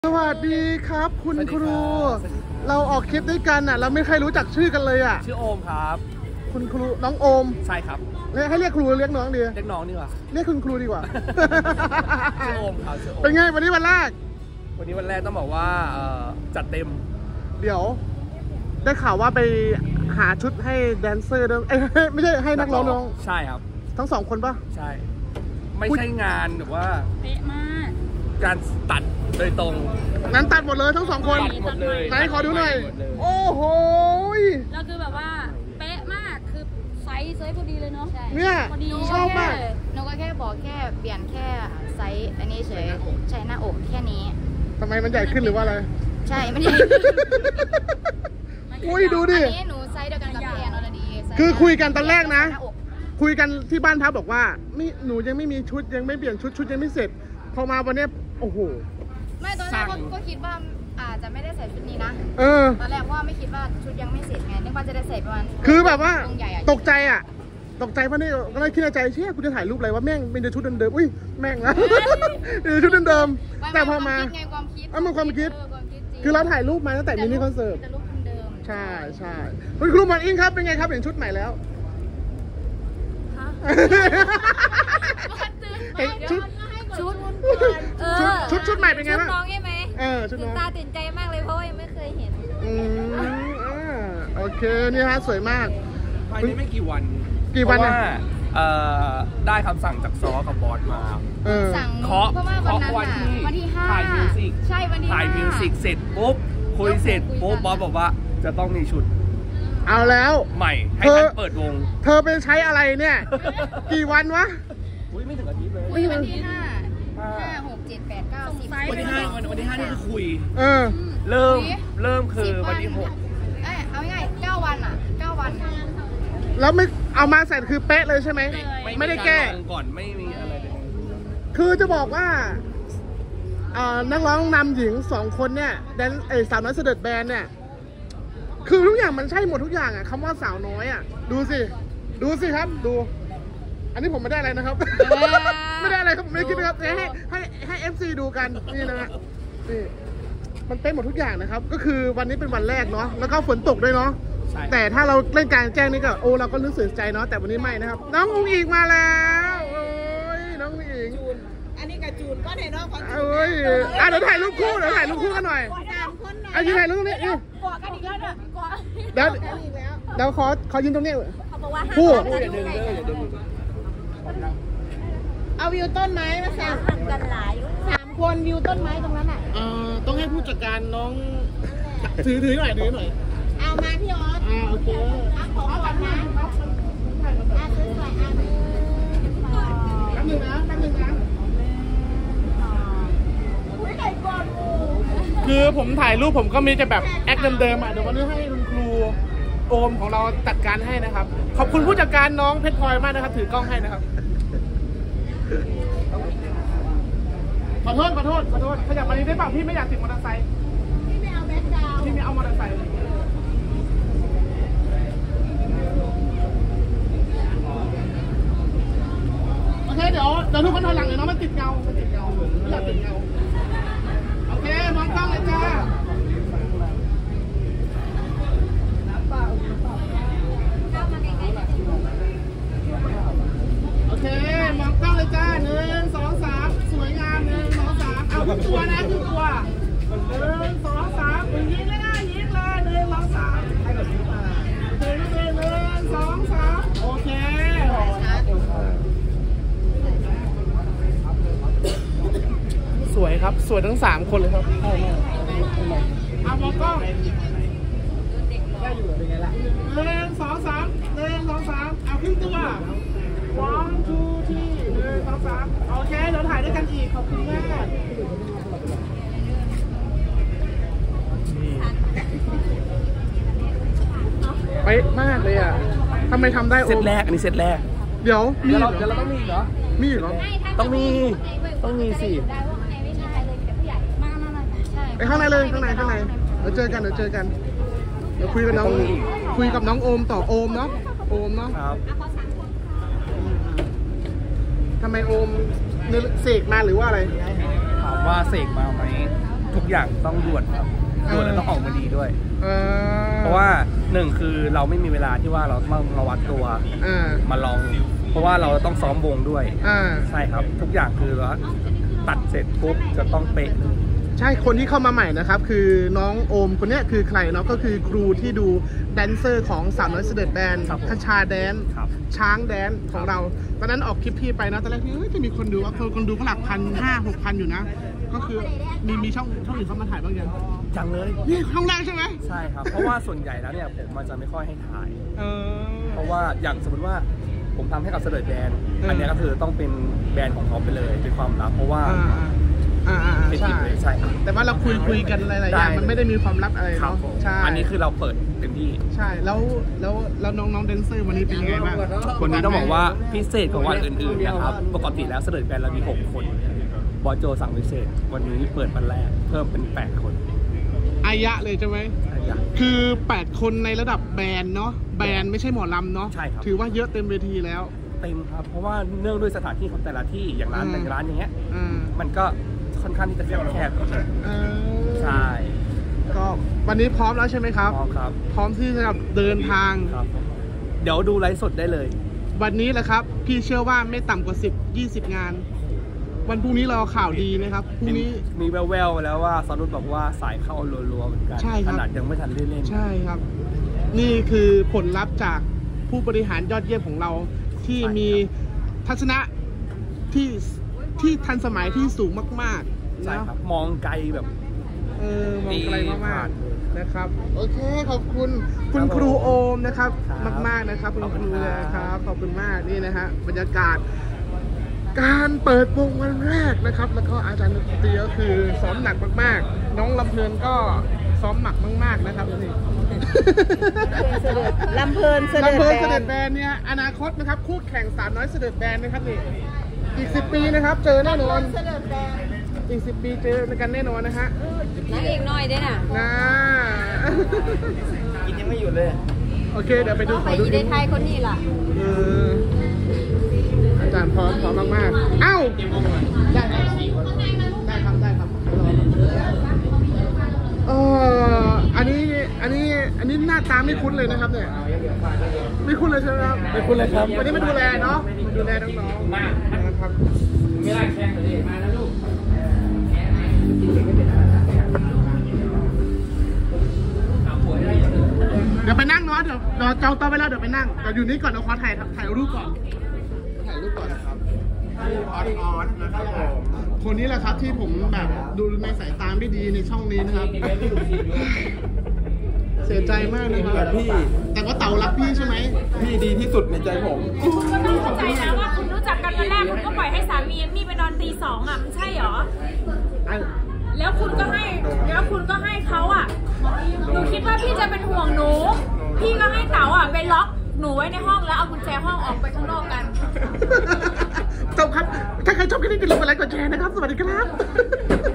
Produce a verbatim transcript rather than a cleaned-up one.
สวัสดีครับคุณครูเราออกคลิปด้วยกันอ่ะเราไม่เคยรู้จักชื่อกันเลยอ่ะชื่อโอมครับคุณครูน้องโอมใช่ครับให้เรียกครูเรียกน้องดีเรียกน้องดีกว่าเรียกคุณครูดีกว่าชื่อโอมครับชื่อโอมเป็นไงวันนี้วันแรกวันนี้วันแรกต้องบอกว่าจัดเต็มเดี๋ยวได้ข่าวว่าไปหาชุดให้แดนเซอร์ด้วยไม่ใช่ให้นักร้องน้องใช่ครับทั้งสองคนปะใช่ไม่ใช่งานแบบว่าเป๊ะมากการตัดโดยตรงงั้นตัดหมดเลยทั้งสองคนหมดเลยไหนขอดูหน่อยโอ้โหแล้วคือแบบว่าเป๊ะมากคือไซส์ไซส์พอดีเลยเนาะเนี่ยชอบมากหนูก็แค่บอกแค่เปลี่ยนแค่ไซส์อันนี้เฉยใช้หน้าอกแค่นี้ทำไมมันใหญ่ขึ้นหรือว่าอะไรใช่มันใหญ่อุ้ยดูดิอันนี้หนูไซส์เดียวกันกับพี่แอนอรดีคือคุยกันตอนแรกนะคุยกันที่บ้านพักบอกว่าไม่หนูยังไม่มีชุดยังไม่เปลี่ยนชุดชุดยังไม่เสร็จพอมาวันนี้โอ้โหไม่ตอนแรกก็คิดว่าอาจจะไม่ได้ใส่ชุดนี้นะเออตอนแรกว่าไม่คิดว่าชุดยังไม่เสร็จไงนึกว่าจะได้ใส่ประมาณคือแบบว่าตกใจอ่ะตกใจเพราะนี่ก็เลยคิดในใจเชี่ยคุณจะถ่ายรูปอะไรว่าแม่งเป็นชุดเดิมๆอุ้ยแม่งนะเป็นชุดเดิมๆแต่พอมาเออมันความคิดคือเราถ่ายรูปมาตั้งแต่มินิคอนเสิร์ตใช่ใช่คุณครูมอนอิงครับเป็นไงครับเห็นชุดใหม่แล้วชุดชุดชุดชุดใหม่เป็นไงบ้างน้องใช่ไหมเออชุดน้องตาตื่นใจมากเลยเพราะว่ายังไม่เคยเห็นอืมอ่าโอเคนี่ฮะสวยมากภายในไม่กี่วันกี่วันนะได้คำสั่งจากซอกับบอสมาสั่งเคาะเคาะวันที่วันที่ห้าถ่ายมิวสิกใช่วันที่ถ่ายมิวสิกเสร็จปุ๊บคุยเสร็จปุ๊บบอสบอกว่าจะต้องมีชุดเอาแล้วใหม่ให้ท่านเปิดวงเธอไปใช้อะไรเนี่ยกี่วันวะอุ้ยไม่ถึงอาทิตย์เลยวันที่ห้าห้าหกเจ็ดแปดเก้าสิบวันที่ห้าวันวันที่ห้านี่คือคุยเออเริ่มเริ่มคือวันที่หกเอ้เอาง่ายเก้าวันอ่ะเก้าวันแล้วไม่เอามาเสร็จคือเป๊ะเลยใช่ไหมไม่ได้แก้ก่อนไม่มีอะไรเลยคือจะบอกว่านักร้องนำหญิงสองคนเนี่ยแดนไอสาวน้อยเสด็จแบนเนี่ยคือทุกอย่างมันใช่หมดทุกอย่างอ่ะคำว่าสาวน้อยอ่ะดูสิดูสิครับดูอันนี้ผมไม่ได้อะไรนะครับไม่ได้อะไรครับผมไม่คิดนะครับให้ให้ให้เอฟซีดูกันนี่นะฮะนี่มันเป็นหมดทุกอย่างนะครับก็คือวันนี้เป็นวันแรกเนาะแล้วก็ฝนตกด้วยเนาะแต่ถ้าเราเล่นกลางแจ้งนี่ก็โอ้เราก็รู้สึกใจเนาะแต่วันนี้ไม่นะครับน้องอุ้งอิงมาแล้วโอ้ยน้องอุ้งอิงอันนี้กับจูนก็ในนอกของจูนโอ้ยอ่ะเดี๋ยวถ่ายรูปคู่เดี๋ยวถ่ายรูปคู่กันหน่อยอันนี้ถ่ายรูปตรงนี้เกาะกันอีกแล้วเนี่ยเกาะเดี๋ยวเดี๋ยวขอขอยืนตรงนี้คู่เอาวิวต้นไม้มาสามกันหลายสามคนวิวต้นไม้ตรงนั้นอ่ะเอ่อต้องให้ผู้จัดการน้องถือถือหน่อยถือหน่อยเอามาพี่ออสอ่าโอเคเอาของก่อนนะอ่าซื้อสวยอ่าแป๊บนึงนะแป๊บนึงนะคือผมถ่ายรูปผมก็มีจะแบบแอคเดิมๆอ่ะเดี๋ยววันนี้ให้คุณครูโอมของเราจัดการให้นะครับขอบคุณผู้จัดการน้องเพชรพลอยมากนะครับถือกล้องให้นะครับขอโทษขอโทษขอโทษขยับมานี้ได้เปล่าพี่ไม่อยากติดมอเตอร์ไซค์พี่ไม่เอาแบ็คดาวพี่ไม่เอามอเตอร์ไซค์โอเคเดี๋ยวเดี๋ยวทุกคนถอยหลังเลยเนาะมันติดเงามันติดเงาไม่อยากติดเงาโอเคมองกล้องเลยจ้าโอเคมองกล้องเลยจ้าหนึ่งสองสามสวยงามหนึ่งสองสามเอาทุกตัวนะทุกตัวหนึ่งสองสามยิงเลยนะยิงเลยหนึ่งสองสามให้กับยิงมาหนึ่งหนึ่งหนึ่งสองสามโอเคสวยครับสวยทั้งสามคนเลยครับเอามองกล้องได้อยู่เป็นไงล่ะหนึ่งสองสามหนึ่งสองสามเอาขึ้นตัวone two three หนึ่งสองสามโอเคเดี๋ยวถ่ายด้วยกันอีกขอบคุณมากไปมากเลยอ่ะทำไมทำได้เซตแรกอันนี้เซตแรกเดี๋ยวเดี๋ยวเราเดี๋ยวเราต้องมีเหรอมีเหรอต้องมีต้องมีสิไปข้างในเลยข้างในข้างในเดี๋ยวเจอกันเดี๋ยวเจอกันเดี๋ยวคุยกับน้องคุยกับน้องโอมต่อโอมเนาะโอมเนาะครับทำไมโอมเสกมาหรือว่าอะไรถามว่าเสกมาไหมทุกอย่างต้องด่วนครับด่วนแล้วต้องออกมาดีด้วยเออเพราะว่าหนึ่งคือเราไม่มีเวลาที่ว่าเราต้องมาวัดตัวอ่ามาลอง เพราะว่าเราต้องซ้อมวงด้วยอ่าใช่ครับทุกอย่างคือว่าตัดเสร็จปุ๊บจะต้องเป๊ะเลยใช่คนที่เข้ามาใหม่นะครับ คือน้องโอมคนเนี้ยคือใครเนาะก็คือครูที่ดูแดนเซอร์ของสาวน้อยเสด็จแบนครับผมคชาแดนครับช้างแดนของเราตอนนั้นออกคลิปพี่ไปนะตอนแรกพี่เอ้ยจะมีคนดูว่าคนคนดูเขาหลักพันห้าหกพันอยู่นะ ก็คือมีมีช่องช่องอื่นเขามาถ่ายบ้างยังจังเลยนี่ช่องแรกใช่ไหมใช่ครับ เพราะว่าส่วนใหญ่แล้วเนี่ยผมมันจะไม่ค่อยให้ถ่ายเออเพราะว่าอย่างสมมติว่าผมทำให้กับเสด็จแบรนด์อืมอันเนี้ยก็คือต้องเป็นแบรนด์ของเขาไปเลยเป็นความลับเพราะว่าอ่าอ่าอ่าเป็นใช่ทีมเลยใช่ครับแต่ว่าเราคุยคุยกันหลายๆอย่างได้มันไม่ได้มีความลับอะไรครับเนาะผมใช่อันนี้คือเราเปิดเต็มที่ใช่แล้วแล้วแล้วน้องน้องแดนเซอร์วันนี้เป็นยังไงบ้างวันนี้ต้องบอกว่าพิเศษกว่าวันอื่นๆนะครับปกติแล้วเสด็จแบรนด์เรามีหกคนบอสโจสั่งพิเศษ วันนี้เปิดวันแรกเพิ่มเป็นแปดคนอายะเลยใช่ไหมอะไรอย่างคือแปดคนในระดับแบนด์เนาะแบนด์ไม่ใช่หมอลำเนาะใช่ครับถือว่าเยอะเต็มเวทีแล้วเต็มครับ เพราะว่าเนื่องด้วยสถานที่ของแต่ละที่อย่างร้านอืมแต่ละร้านอย่างเงี้ยอ่ามันก็ค่อนข้างที่จะแคบๆเออใช่ก็วันนี้พร้อมแล้วใช่ไหมครับพร้อมครับพร้อมที่จะเดินทางครับ เดี๋ยวดูไลฟ์สดได้เลยวันนี้แหละครับ พี่เชื่อว่าไม่ต่ำกว่าสิบ ยี่สิบงาน วันพรุ่งนี้เราข่าวดีนะครับพรุ่งนี้มีแววๆมาแล้วว่าซอนุชบอกว่าสายเข้ารัวๆเหมือนกันใช่ครับขนาดยังไม่ทันได้เล่นใช่ครับ นี่คือผลลัพธ์จากผู้บริหารยอดเยี่ยมของเรา ที่ใช่ครับมีทัศนะที่ที่ทันสมัยที่สูงมากๆใช่นะครับมองไกลแบบเออมองไกลดีมามาก กๆนะครับ โอเคขอบคุณคุณครับครูโอมนะครับครับมากๆนะครับคุณขอบคคุณรูครับนะครับขอบคุณมากนี่นะฮะบรรยากาศ การเปิดวงวันแรกนะครับ แล้วก็อาจารย์ดนตรีก็คือซ้อมหนักมากๆ น้องลำเพลินก็ซ้อมหนักมากๆนะครับนี่ลำเพลินเสด็จลำเพลินเสแบด็นจแบนเนี่ยอนาคตนะครับคู่แข่งสามน้อยเสด็จแบนนะครับนี่อีกสิบปีนะครับ เจอแน่นอนเสด็จแบนอีกสิบปีเจอกันแน่นอนนะฮะนางเอกน้อยด้วยน่ะนะกินยังไม่หยุดเลยโอเคเดี๋ยวไปดูก็ขไปอดูอีเดนไทยคนนี้ล่ะเอออาจารย์พร้อมพร้อมมากๆเอ้าได้ครับได้ครับได้ครับเอออันนี้อันนี้อันนี้หน้าตาไม่คุ้นเลยนะครับเนี่ยไม่คุ้นเลยใช่ไหมครับไม่คุ้นเลยครับวันนี้มาดูแลเนาะมาดูแลน้องๆนะครับไม่ได้แข่งเลยมาแล้วลูกเดี๋ยวไปนั่งเนาะเดี๋ยวเดี๋ยวจองโต๊ะไปแล้วเดี๋ยวไปนั่งแต่อยู่นี่ก่อนเดี๋ยวขอถ่ายถ่ายรูปก่อนถ่ายรูปก่อนนะครับออนออนนะครับผมคนนี้แหละครับที่ผมแบบดูในสายตาไม่ดีในช่องนี้นะครับ เสียใจมากนะครับพี่แต่ว่าเต่ารักพี่ใช่ไหมพี่ดีที่สุดในใจผมคุณก็ต้องเข้าใจนะว่าคุณรู้จักกันวันแรกคุณก็ปล่อยให้สามีเอมมี่ไปนอนตีสองอ่ะมันใช่เหรออ่ะแล้วคุณก็ให้แล้วคุณก็ให้เขาอ่ะหนูคิดว่าพี่จะเป็นห่วงหนู พี่ก็ให้เต๋าอ่ะไปล็อกหนูไว้ในห้องแล้วเอากุญแจห้องออกไปข้างนอกกันจบครับ ถ้าใครชอบคลิปนี้อย่าลืมกดไลค์กดแชร์นะครับ สวัสดีครับ